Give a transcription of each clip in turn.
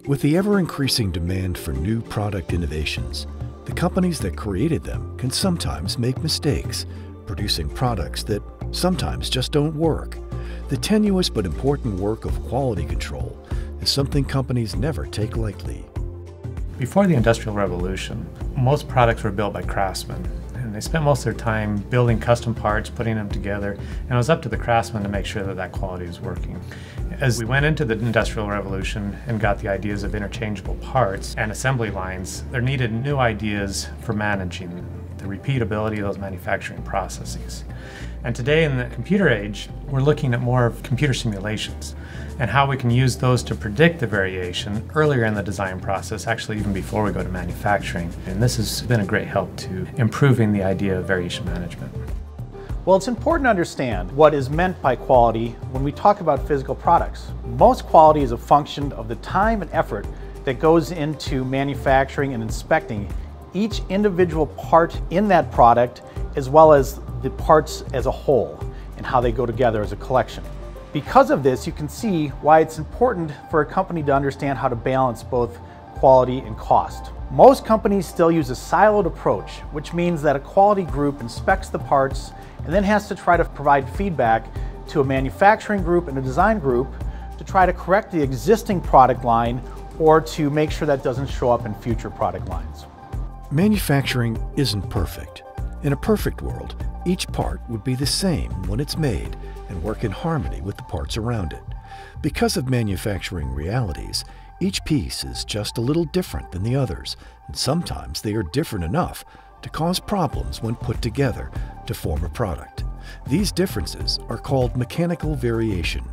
With the ever-increasing demand for new product innovations, the companies that created them can sometimes make mistakes, producing products that sometimes just don't work. The tenuous but important work of quality control is something companies never take lightly. Before the Industrial Revolution, most products were built by craftsmen, and they spent most of their time building custom parts, putting them together, and it was up to the craftsman to make sure that that quality was working. As we went into the Industrial Revolution and got the ideas of interchangeable parts and assembly lines, there needed new ideas for managing the repeatability of those manufacturing processes. And today in the computer age, we're looking at more of computer simulations and how we can use those to predict the variation earlier in the design process, actually even before we go to manufacturing. And this has been a great help to improving the idea of variation management. Well, it's important to understand what is meant by quality when we talk about physical products. Most quality is a function of the time and effort that goes into manufacturing and inspecting each individual part in that product, as well as the parts as a whole and how they go together as a collection. Because of this, you can see why it's important for a company to understand how to balance both quality and cost. Most companies still use a siloed approach, which means that a quality group inspects the parts and then has to try to provide feedback to a manufacturing group and a design group to try to correct the existing product line or to make sure that doesn't show up in future product lines. Manufacturing isn't perfect. In a perfect world, each part would be the same when it's made and work in harmony with the parts around it. Because of manufacturing realities, each piece is just a little different than the others, and sometimes they are different enough to cause problems when put together to form a product. These differences are called mechanical variation.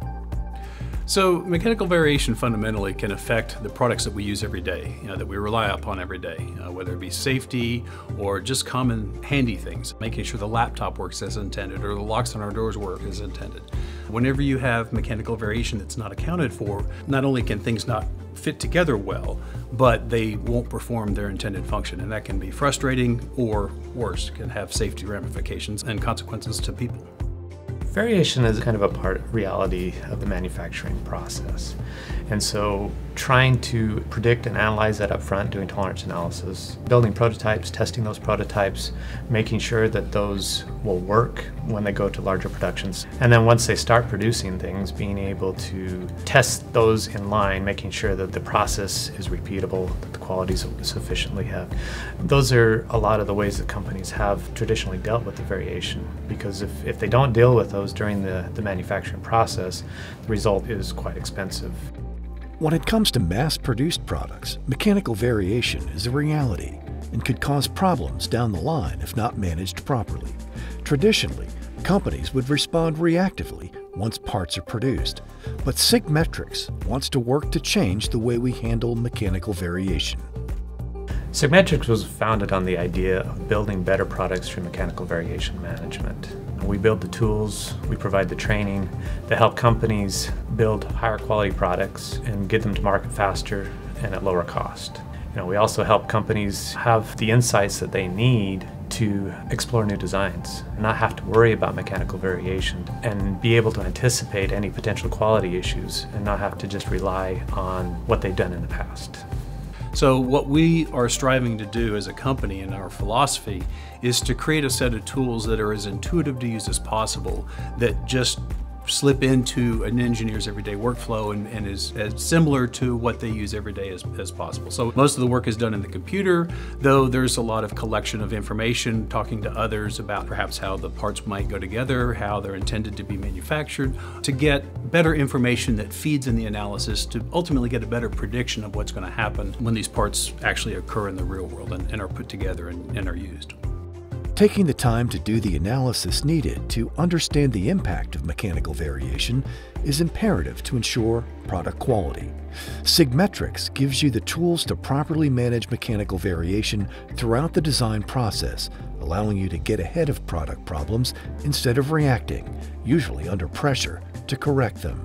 So mechanical variation fundamentally can affect the products that we use every day, that we rely upon every day, whether it be safety or just common handy things, making sure the laptop works as intended or the locks on our doors work as intended. Whenever you have mechanical variation that's not accounted for, not only can things not fit together well, but they won't perform their intended function, and that can be frustrating or worse, can have safety ramifications and consequences to people. Variation is kind of a part reality of the manufacturing process. And so trying to predict and analyze that up front, doing tolerance analysis, building prototypes, testing those prototypes, making sure that those will work when they go to larger productions. And then once they start producing things, being able to test those in line, making sure that the process is repeatable, that the quality is sufficiently high. Those are a lot of the ways that companies have traditionally dealt with the variation, because if they don't deal with those during the manufacturing process, the result is quite expensive. When it comes to mass-produced products, mechanical variation is a reality and could cause problems down the line if not managed properly. Traditionally, companies would respond reactively once parts are produced, but Sigmetrics wants to work to change the way we handle mechanical variation. Sigmetrics was founded on the idea of building better products through mechanical variation management. We build the tools, we provide the training that help companies build higher quality products and get them to market faster and at lower cost. We also help companies have the insights that they need to explore new designs, not have to worry about mechanical variation, and be able to anticipate any potential quality issues and not have to just rely on what they've done in the past. So what we are striving to do as a company in our philosophy is to create a set of tools that are as intuitive to use as possible, that just slip into an engineer's everyday workflow and is as similar to what they use every day as possible. So most of the work is done in the computer, though there's a lot of collection of information, talking to others about perhaps how the parts might go together, how they're intended to be manufactured, to get better information that feeds in the analysis to ultimately get a better prediction of what's going to happen when these parts actually occur in the real world and are put together and are used. Taking the time to do the analysis needed to understand the impact of mechanical variation is imperative to ensure product quality. Sigmetrics gives you the tools to properly manage mechanical variation throughout the design process, allowing you to get ahead of product problems instead of reacting, usually under pressure, to correct them.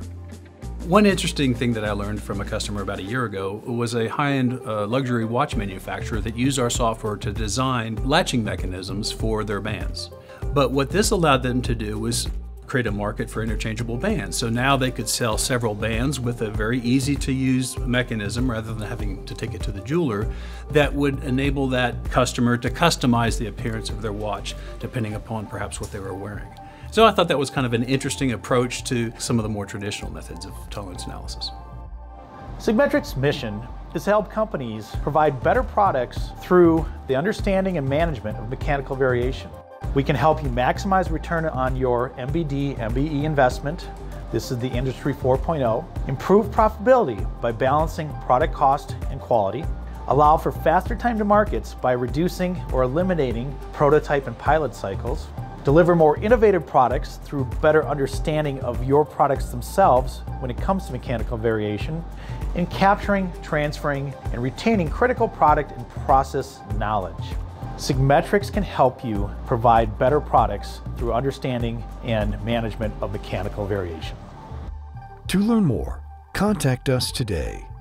One interesting thing that I learned from a customer about a year ago was a high-end luxury watch manufacturer that used our software to design latching mechanisms for their bands. But what this allowed them to do was create a market for interchangeable bands. So now they could sell several bands with a very easy to use mechanism rather than having to take it to the jeweler that would enable that customer to customize the appearance of their watch depending upon perhaps what they were wearing. So I thought that was kind of an interesting approach to some of the more traditional methods of tolerance analysis. Sigmetric's mission is to help companies provide better products through the understanding and management of mechanical variation. We can help you maximize return on your MBD, MBE investment. This is the Industry 4.0. Improve profitability by balancing product cost and quality. Allow for faster time to markets by reducing or eliminating prototype and pilot cycles. Deliver more innovative products through better understanding of your products themselves when it comes to mechanical variation, and capturing, transferring, and retaining critical product and process knowledge. Sigmetrics can help you provide better products through understanding and management of mechanical variation. To learn more, contact us today.